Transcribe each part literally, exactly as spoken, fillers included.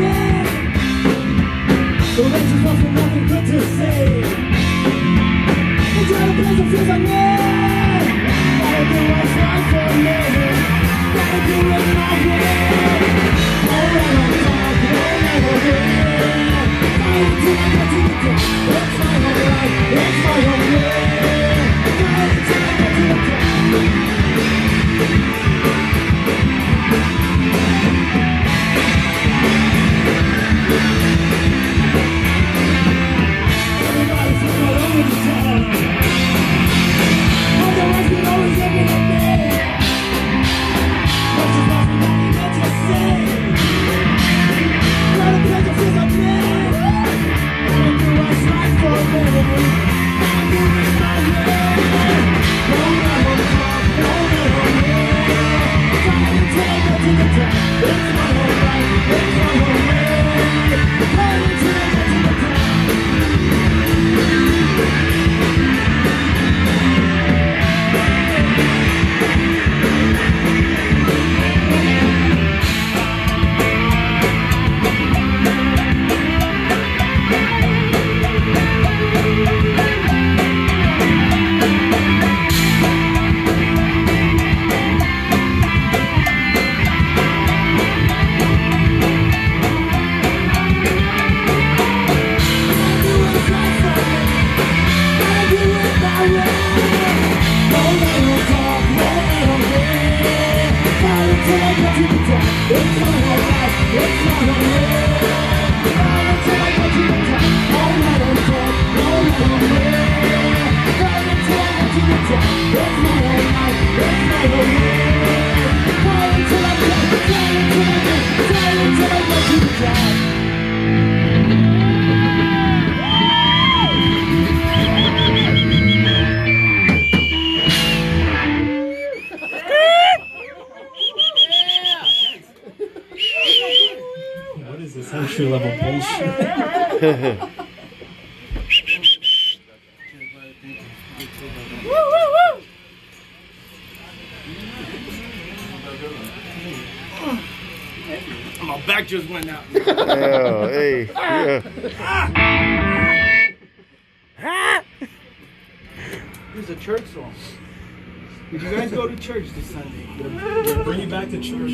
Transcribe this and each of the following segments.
The race is lost with nothing good to say. It's all the place that feels like me. Gotta do what's right for me. Gotta do it my way. All that I'm talking, all that I'm doing. Fight till I get to the top. It's my own life, it's my own way. Fight till I get to the top. Entry level bullshit. My back just went out. Yeah, hey, yeah. This is a church song. Did you guys go to church this Sunday? Bring you back to church.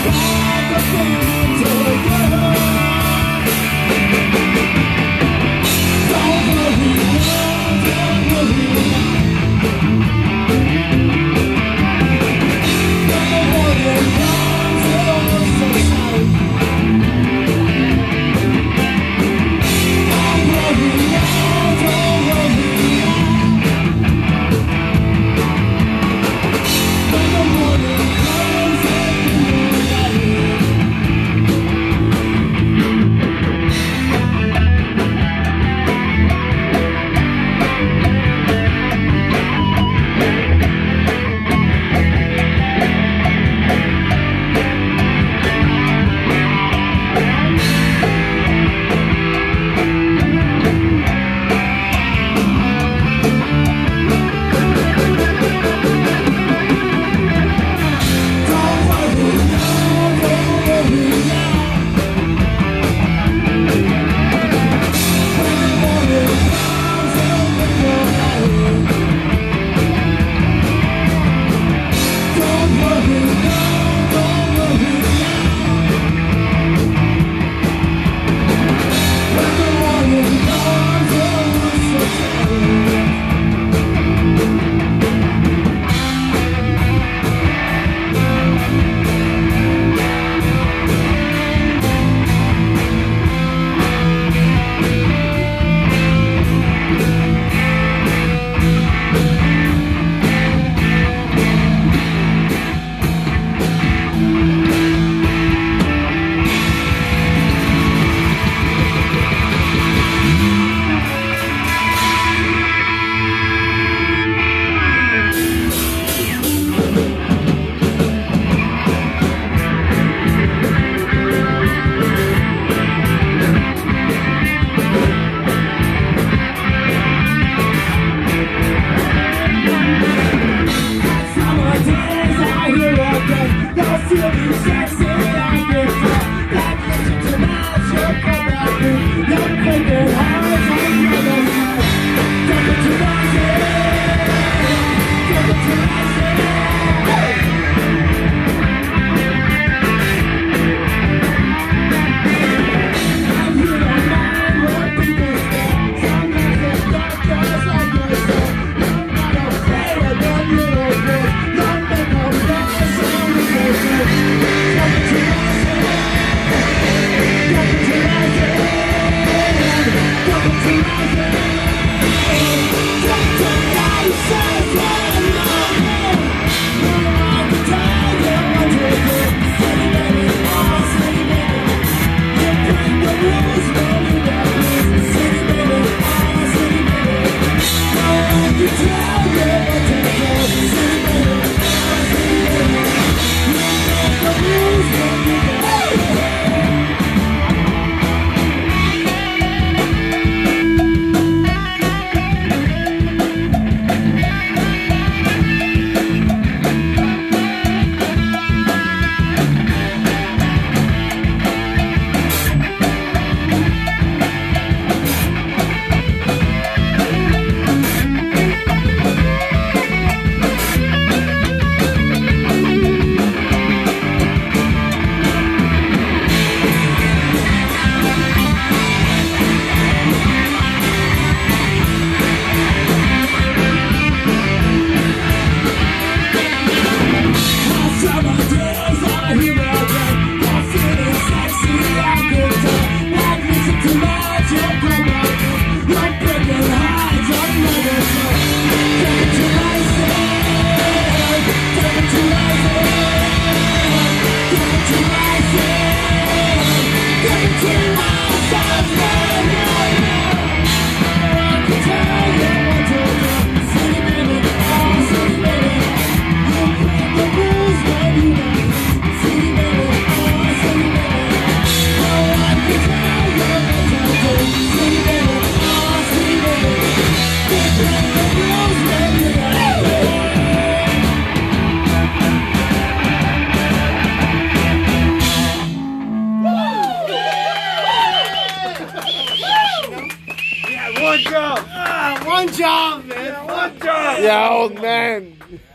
One job! Ah, one job, man! One job! Yeah, old man.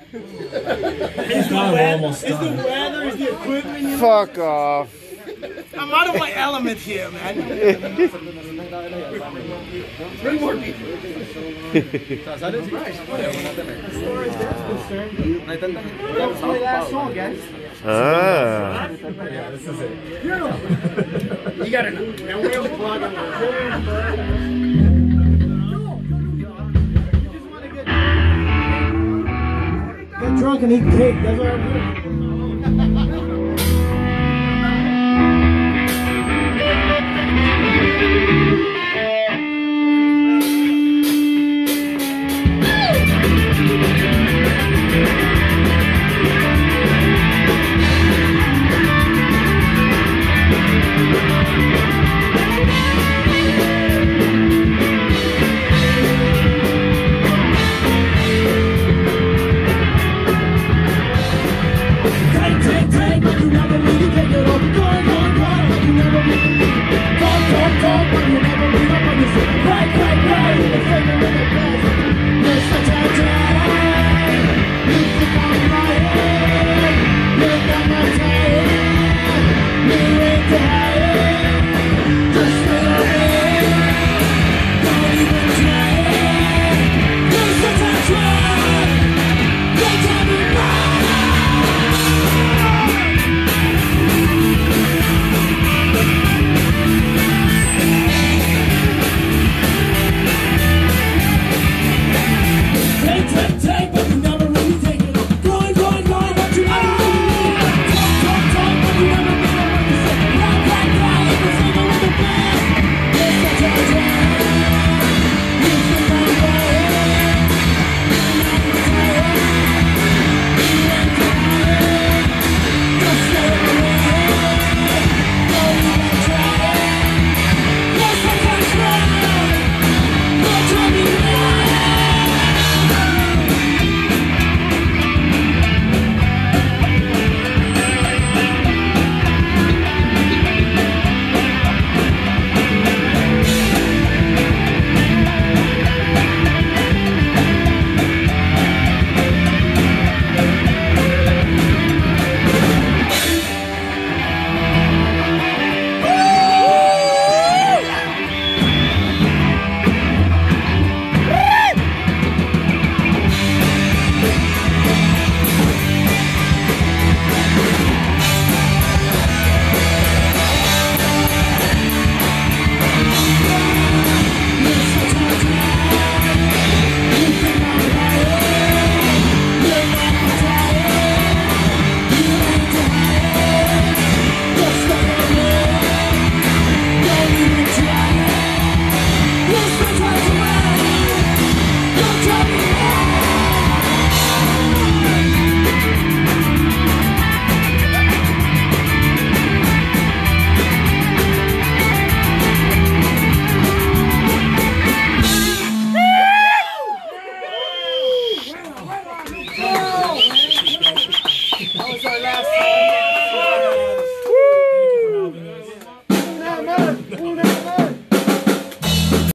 It's not almost Is the done. weather, is the equipment, you know? Fuck off. I'm out of my element here, man. Bring more people. As far as that's concerned, let's play that song, guys. Ah. Yeah, this is it. You gotta know. Now we're the plug on Get drunk and eat cake. That's what I'm doing.